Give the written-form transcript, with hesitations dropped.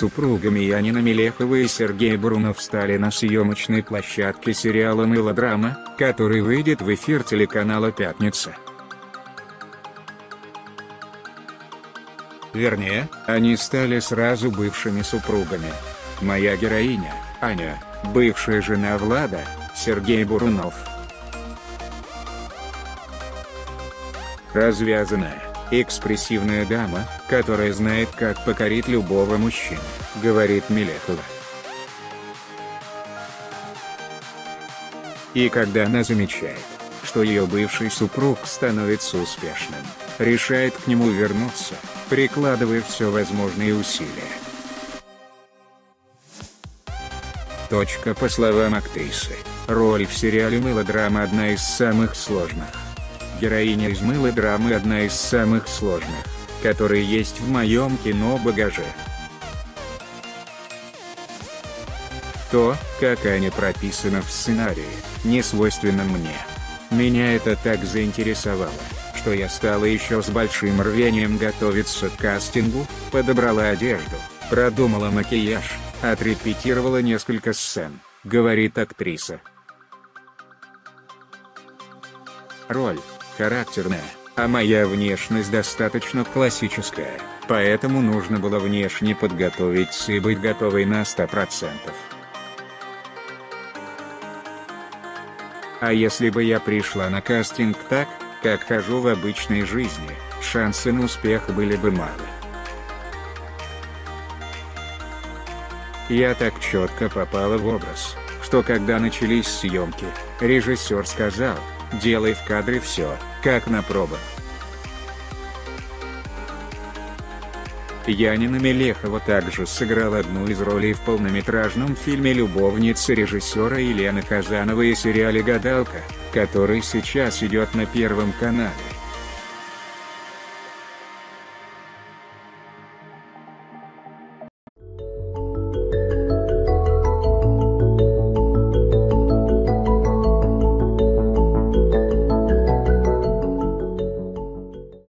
Супругами Янина Мелехова и Сергей Бурунов встали на съемочной площадке сериала «Мелодрама», который выйдет в эфир телеканала «Пятница». Вернее, они стали сразу бывшими супругами. Моя героиня, Аня, бывшая жена Влада, Сергей Бурунов. Развязанная, экспрессивная дама, которая знает, как покорить любого мужчину, говорит Мелехова. И когда она замечает, что ее бывший супруг становится успешным, решает к нему вернуться, прикладывая все возможные усилия. По словам актрисы, роль в сериале «Мелодрама» одна из самых сложных. Героиня из «Мелодрамы» одна из самых сложных, которые есть в моем кино-багаже. То, как Аня прописана в сценарии, не свойственно мне. Меня это так заинтересовало, что я стала еще с большим рвением готовиться к кастингу, подобрала одежду, продумала макияж, отрепетировала несколько сцен, говорит актриса. Роль характерная, а моя внешность достаточно классическая, поэтому нужно было внешне подготовиться и быть готовой на 100%. А если бы я пришла на кастинг так, как хожу в обычной жизни, шансы на успех были бы малы. Я так четко попала в образ, что когда начались съемки, режиссер сказал: «Делай в кадре все, как на пробах». Янина Мелехова также сыграла одну из ролей в полнометражном фильме «Любовница» режиссера Елены Хазановой и сериале «Гадалка», который сейчас идет на Первом канале.